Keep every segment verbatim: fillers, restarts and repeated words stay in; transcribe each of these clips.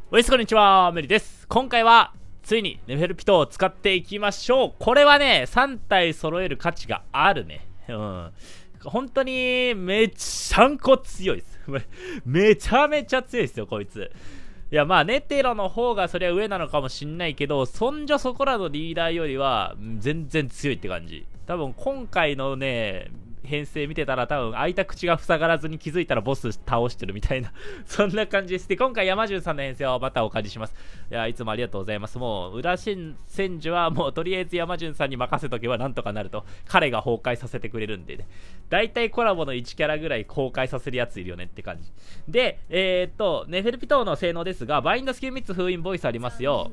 おやすこんにちは、メリです。今回はついにネフェルピトを使っていきましょう。これはね、さん体揃える価値があるね。うん。本当にめちゃんこ強いです。めちゃめちゃ強いですよ、こいつ。いや、まあ、ネテロの方がそりゃ上なのかもしんないけど、そんじょそこらのリーダーよりは全然強いって感じ。多分今回のね、編成見てたら多分開いた口が塞がらずに気づいたらボス倒してるみたいなそんな感じです。で、今回山潤さんの編成をまたお借りします。いや、いつもありがとうございます。もう裏戦時はもうとりあえず山潤さんに任せとけばなんとかなると、彼が崩壊させてくれるんでね。だいたいコラボのいちキャラぐらい崩壊させるやついるよねって感じで、えー、っとネフェルピトーの性能ですが、バインドスキルみっつ封印ボイスありますよ。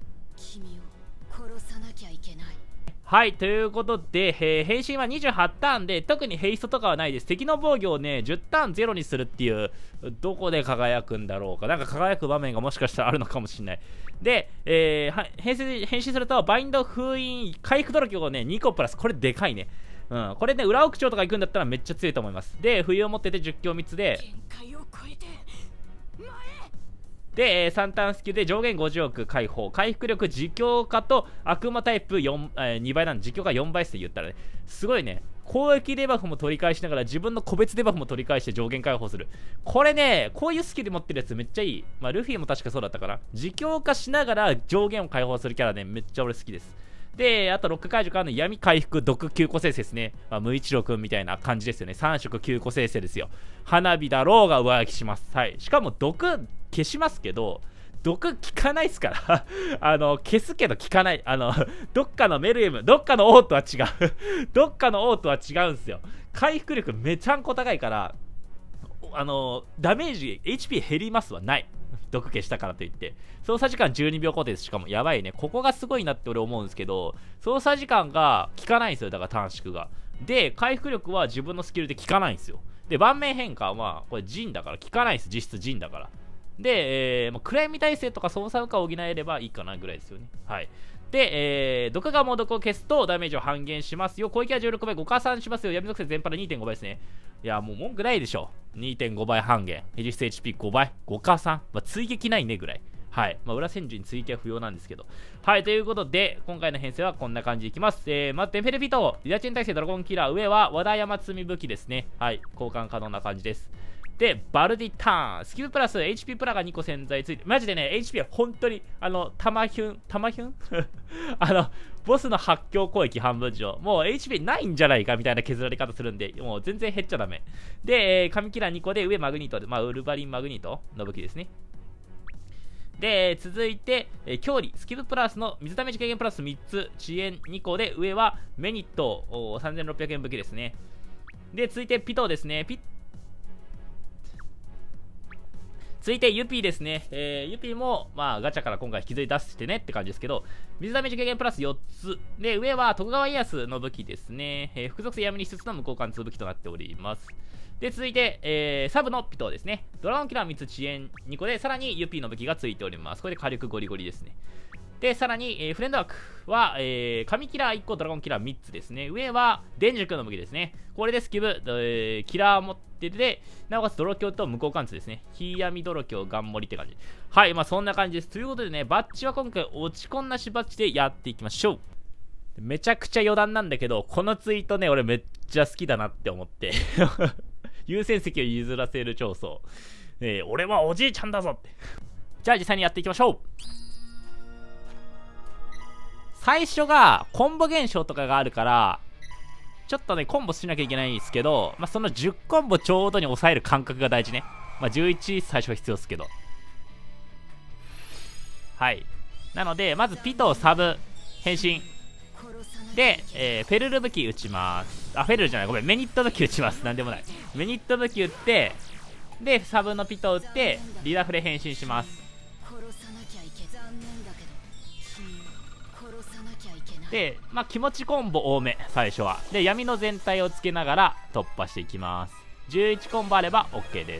はい、ということで、えー、変身はにじゅうはちターンで、特にヘイストとかはないです。敵の防御をね、じゅうターンゼロにするっていう、どこで輝くんだろうか。なんか輝く場面がもしかしたらあるのかもしれない。で、えー、変身、変身すると、バインド封印、回復努力をね、にこプラス。これでかいね。うん、これね、裏奥長とか行くんだったらめっちゃ強いと思います。で、冬を持っててじゅっ強みっつで、で、さんターンスキルで上限ごじゅうおく解放、回復力自強化と悪魔タイプよん、えー、にばいなんで、自強化よんばいって言ったらね、すごいね、攻撃デバフも取り返しながら自分の個別デバフも取り返して上限解放する。これね、こういうスキル持ってるやつめっちゃいい。まあ、ルフィも確かそうだったかな。自強化しながら上限を解放するキャラね、めっちゃ俺好きです。で、あとロック解除からの闇回復、毒きゅう個生成ですね。まあ、無一郎くんみたいな感じですよね。さん色きゅう個生成ですよ。花火だろうが上書きします。はい。しかも毒消しますけど、毒効かないっすからあの、消すけど効かない。あの、どっかのメルエム、どっかの王とは違うどっかの王とは違うんすよ。回復力めちゃんこ高いから、あの、ダメージ、エイチピー 減りますはない。毒消したからといって。操作時間じゅうにびょう固定です。しかもやばいね。ここがすごいなって俺思うんですけど、操作時間が効かないんですよ。だから短縮が。で、回復力は自分のスキルで効かないんですよ。で、盤面変化は、これ陣だから効かないです。実質陣だから。で、えー、まあ、暗闇耐性とか操作化を補えればいいかなぐらいですよね。はい。で、えー、毒が猛毒を消すとダメージを半減しますよ。攻撃はじゅうろくばい、ご加算しますよ。闇属性全パラ にてんごばいですね。いや、もう文句ないでしょ。にてんごばい半減。実質 エイチピーご 倍、ご加算。まあ、追撃ないねぐらい。はい。まあ、裏戦時に追撃は不要なんですけど。はい。ということで、今回の編成はこんな感じでいきます。えー、まず、テンフェルフィト、リダチェン耐性ドラゴンキラー。上は和田山積み武器ですね。はい。交換可能な感じです。で、バルディターン。スキルプラス エイチピー プラがにこ潜在ついて、マジでね、エイチピー は本当に、あの、タマヒュン、タマヒュンあの、ボスの発狂攻撃半分以上。もう エイチピー ないんじゃないかみたいな削られ方するんで、もう全然減っちゃダメ。で、えー、神キラーにこで上マグニートで、まあ、ウルヴァリンマグニートの武器ですね。で、続いて、えー、強利、スキルプラスの水ダメージ軽減プラスみっつ、遅延にこで、上はメニット、さんぜんろっぴゃくえん武器ですね。で、続いてピトですね。ピ続いてユピーですね、えー、ユピーも、まあ、ガチャから今回引きずり出してねって感じですけど、水ダメージ軽減プラスよっつで、上は徳川家康の武器ですね、えー、複属性闇にしつつの無効貫通武器となっております。で、続いて、えー、サブのピトですね、ドラゴンキラーみっつ遅延にこで、さらにユピーの武器がついております。これで火力ゴリゴリですね。で、さらに、えー、フレンドワークは、えー、神キラーいっこ、ドラゴンキラーみっつですね。上は、電軸の武器ですね。これでスキブ、えー、キラー持ってて、なおかつ泥鏡と無効貫通ですね。火闇泥鏡、ガンモリって感じ。はい、まあそんな感じです。ということでね、バッチは今回落ち込んなしバッチでやっていきましょう。めちゃくちゃ余談なんだけど、このツイートね、俺めっちゃ好きだなって思って。優先席を譲らせる長宗。えー、俺はおじいちゃんだぞって。じゃあ実際にやっていきましょう。最初がコンボ現象とかがあるからちょっとねコンボしなきゃいけないんですけど、まあ、そのじゅっコンボちょうどに抑える感覚が大事ね。まあ、じゅういち最初は必要ですけど、はいなのでまずピトサブ変身で、えー、フェルル武器打ちます。あフェルルじゃないごめんメニット武器打ちます。なんでもないメニット武器打ってでサブのピト打ってリダフレ変身します。で、まあ、気持ちコンボ多め最初はで闇の全体をつけながら突破していきます。じゅういちコンボあれば OK です。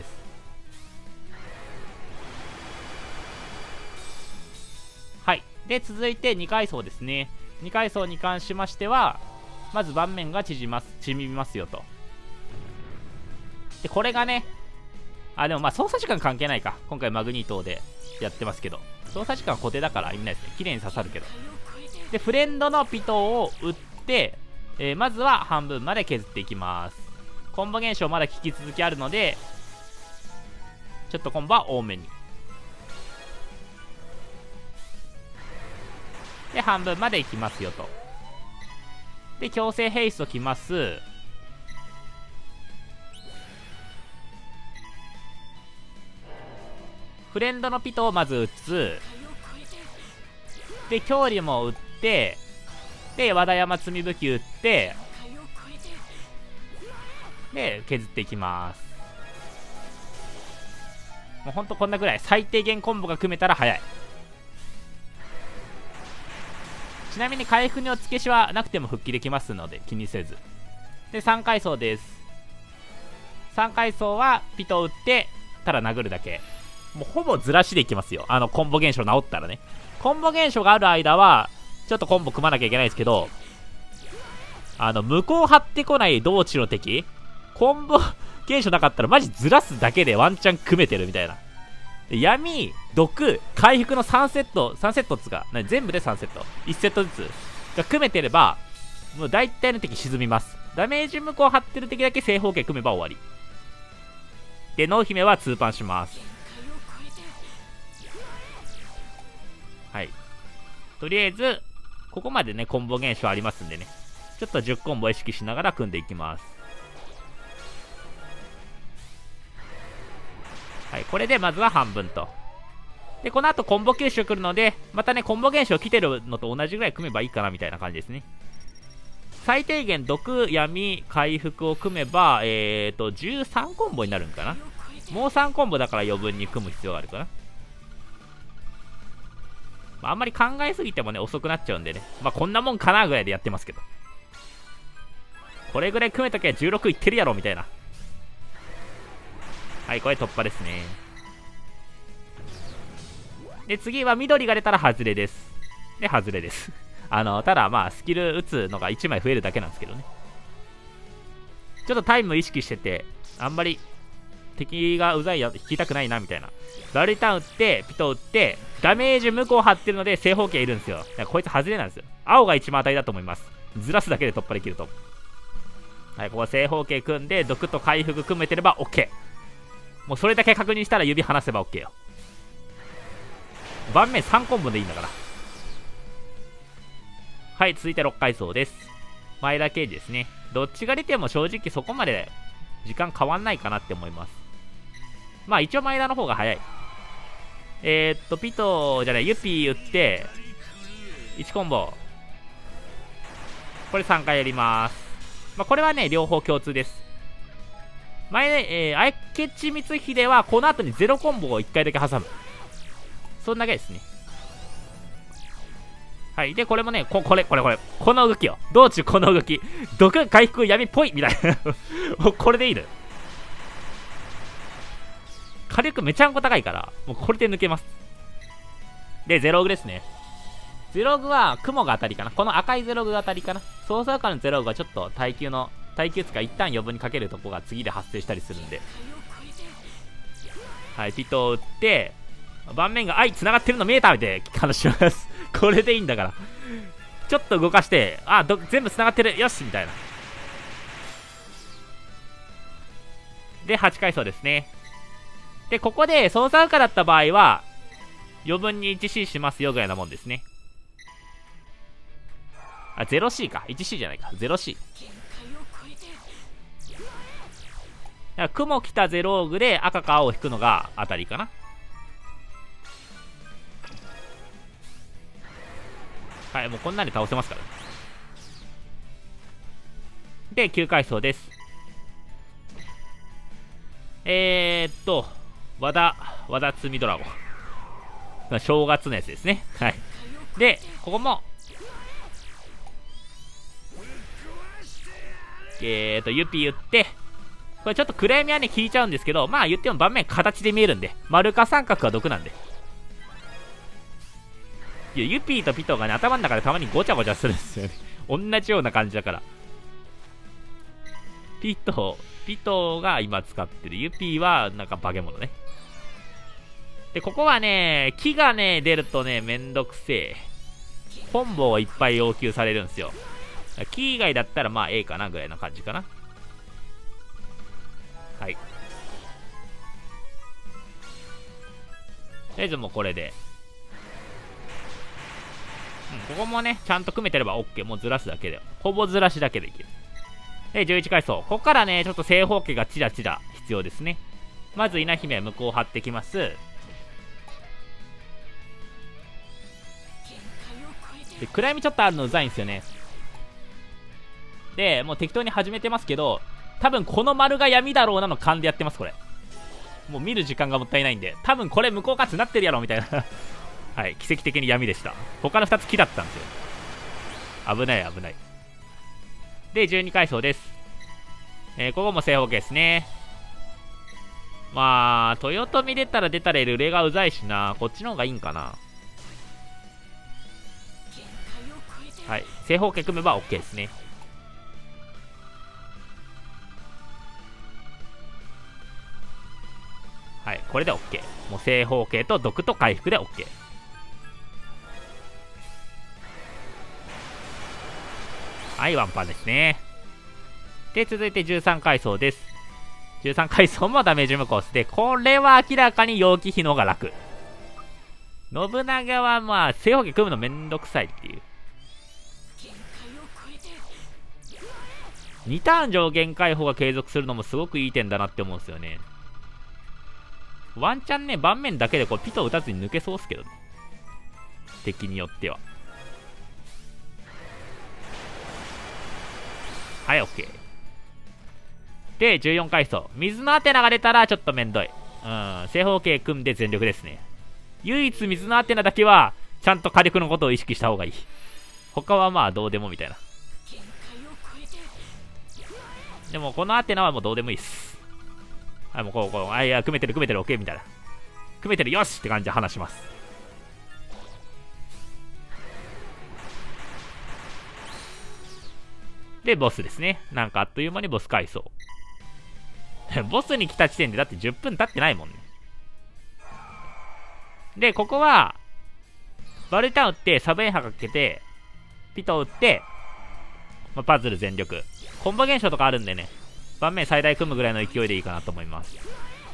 はいで続いてにかい層ですね。にかい層に関しましてはまず盤面が縮ます縮みますよと。でこれがねあ、でもまあ操作時間関係ないか。今回マグニートでやってますけど。操作時間は固定だから意味ないですね。綺麗に刺さるけど。で、フレンドのピトを打って、えー、まずは半分まで削っていきます。コンボ現象まだ引き続きあるので、ちょっとコンボは多めに。で、半分までいきますよと。で、強制ヘイストきます。フレンドのピトをまず打つ。で、距離も打って、で、和田山積み武器打って、で、削っていきます。もうほんとこんなぐらい。最低限コンボが組めたら早い。ちなみに回復の付けしはなくても復帰できますので気にせず。で、さん階層です。さん階層はピト打って、ただ殴るだけ。もうほぼずらしでいきますよ。あのコンボ現象治ったらね。コンボ現象がある間は、ちょっとコンボ組まなきゃいけないですけど、あの、向こう張ってこない同地の敵、コンボ現象なかったらマジずらすだけでワンチャン組めてるみたいな。で、闇、毒、回復のさんセット、さんセットっつうか、全部でさんセット。いちセットずつが組めてれば、もう大体の敵沈みます。ダメージ向こう張ってる敵だけ正方形組めば終わり。で、濃姫は通パンします。はい。とりあえず、ここまでね、コンボ現象ありますんでね。ちょっとじゅうコンボ意識しながら組んでいきます。はい、これでまずは半分と。で、この後コンボ吸収来るので、またね、コンボ現象来てるのと同じぐらい組めばいいかなみたいな感じですね。最低限、毒、闇、回復を組めば、えーと、じゅうさんコンボになるんかな。もうさんコンボだから余分に組む必要があるかな。まあ、あんまり考えすぎてもね、遅くなっちゃうんでね。まあ、こんなもんかなぐらいでやってますけど。これぐらい組めときはじゅうろくいってるやろみたいな。はい、これ突破ですね。で、次は緑が出たら外れです。で、外れです。あの、ただまあ、スキル打つのがいちまい増えるだけなんですけどね。ちょっとタイム意識してて、あんまり敵がうざいや引きたくないなみたいな。ラルタン打って、ピト打って、ダメージ向こう張ってるので正方形いるんですよ。だからこいつ外れなんですよ。青が一番当たりだと思います。ずらすだけで突破できると。はい、ここは正方形組んで、毒と回復組めてれば OK。もうそれだけ確認したら指離せば OK よ。盤面さんコンボでいいんだから。はい、続いてろっ階層です。前田刑事ですね。どっちが出ても正直そこまで時間変わんないかなって思います。まあ一応前田の方が早い。えー、っと、ピトじゃない、ユピー打って、いちコンボ。これさんかいやります。まあこれはね、両方共通です。前ね、えー、明智光秀はこの後にゼロコンボをいっかいだけ挟む。そんだけですね。はい。で、これもね、ここれ、これ、これ。この動きよ。道中この動き。毒、回復、闇っぽいみたいな。もうこれでいいのよ。火力めちゃんこ高いから、もうこれで抜けます。で、ゼログですね。ゼログは雲が当たりかな。この赤いゼログが当たりかな。操作感のゼログはちょっと耐久の、耐久使い一旦余分にかけるとこが次で発生したりするんで。はい、ピトを打って、盤面が、あい、繋がってるの見えたみたいな話します。これでいいんだから。ちょっと動かして、あ、ど全部繋がってる。よしみたいな。で、はち階層ですね。で、ここで操作不可だった場合は、余分に いちシー しますよぐらいなもんですね。あ、ゼロシー か。いちシー じゃないか。ゼロシー。だから雲来たゼロオグで赤か青を引くのが当たりかな。はい、もうこんなんで倒せますから。で、きゅう階層です。えー、っと、和田、和田積みドラゴン。正月のやつですね。はい。で、ここも、えーっと、ユピ打って、これちょっと暗闇はね、効いちゃうんですけど、まあ言っても盤面形で見えるんで、丸か三角は毒なんで。いや、ユピーとピトがね、頭の中でたまにごちゃごちゃするんですよね。同じような感じだから。 ピト、ピトが今使ってる。ユピーはなんか化け物ね。で、ここはね、木がね、出るとね、めんどくせえ。コンボをいっぱい要求されるんですよ。木以外だったらまあ A かなぐらいな感じかな。はい。とりあえずもうこれで。うん、ここもね、ちゃんと組めてれば OK。もうずらすだけで。ほぼずらしだけできる。で、じゅういち階層。ここからね、ちょっと正方形がチラチラ必要ですね。まず、稲姫は向こう張ってきます。で、暗闇ちょっとあるのうざいんですよね。で、もう適当に始めてますけど、多分この丸が闇だろうなの勘でやってます、これ。もう見る時間がもったいないんで、多分これ向こう勝つなってるやろ、みたいな。はい、奇跡的に闇でした。他のふたつ木だったんですよ。危ない、危ない。で、じゅうに階層です。えー、ここも正方形ですね。まあ、豊臣出たら出たらルレがうざいしな。こっちの方がいいんかな。はい、正方形組めば OK ですね。はい、これで OK。もう正方形と毒と回復で OK。はい、ワンパンですね。で、続いてじゅうさん階層です。じゅうさん階層もダメージ無効で、これは明らかに陽気比の方が楽。信長はまあ、正方形組むのめんどくさいっていう。にターン上限解放が継続するのもすごくいい点だなって思うんですよね。ワンチャンね、盤面だけでこうピトを打たずに抜けそうっすけどね。敵によっては。はい、OK。で、じゅうよん階層。水のアテナが出たらちょっとめんどい。うん、正方形組んで全力ですね。唯一水のアテナだけは、ちゃんと火力のことを意識した方がいい。他はまあどうでもみたいな。でもこのアテナはもうどうでもいいっす。はい、もうこう、こう、あ、いや、組めてる、組めてる、OK みたいな。組めてる、よしって感じで話します。で、ボスですね。なんかあっという間にボス階層。ボスに来た時点でだってじゅっぷん経ってないもんね。で、ここは、バルタン打って、サブエンハかけて、ピト打って、まあ、パズル全力。コンボ現象とかあるんでね、盤面最大組むぐらいの勢いでいいかなと思います。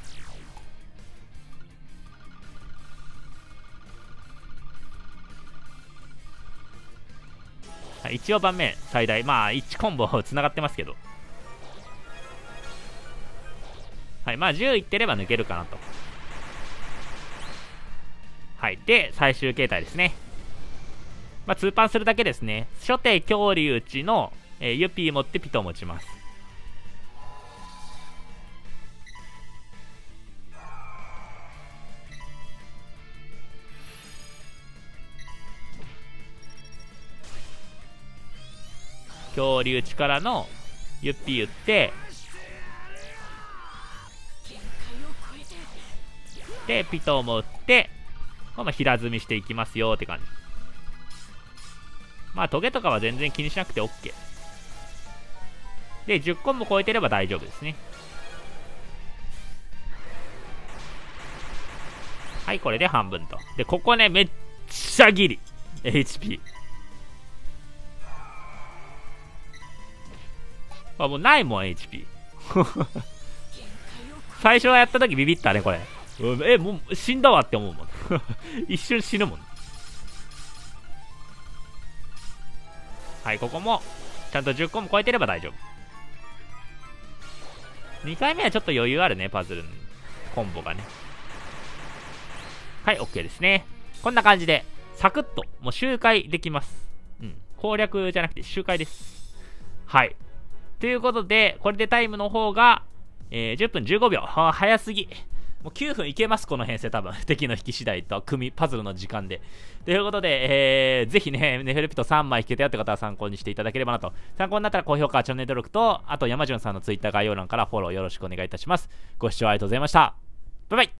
はい、一応盤面最大。まあ、いちコンボつながってますけど。はい、まあじゅういってれば抜けるかなと。はい、で、最終形態ですね。まあ、通パンするだけですね。初手恐竜打ちの、えー、ユピー持ってピトを持ちます。恐竜力のユッピー打ってでピトーも打って、まあ、平積みしていきますよって感じ。まあトゲとかは全然気にしなくて OK で、じゅっコンも超えてれば大丈夫ですね。はい、これで半分と。で、ここね、めっちゃギリ エイチピー あ、もうないもん エイチピー 最初はやった時ビビったねこれ。え、もう死んだわって思うもん一瞬死ぬもん。はい、ここもちゃんとじゅっコンも超えてれば大丈夫。にかいめはちょっと余裕あるね、パズルのコンボがね。はい、 OK ですね。こんな感じでサクッともう周回できます。うん、攻略じゃなくて周回です。はい、ということでこれでタイムの方が、えー、じゅっぷんじゅうごびょう。は早すぎ。もうきゅうふんいけます、この編成多分。敵の引き次第と組パズルの時間で。ということで、えー、ぜひね、ネフェルピトさんまい引けたよって方は参考にしていただければなと。参考になったら高評価、チャンネル登録と、あと山潤さんのツイッター概要欄からフォローよろしくお願いいたします。ご視聴ありがとうございました。バイバイ。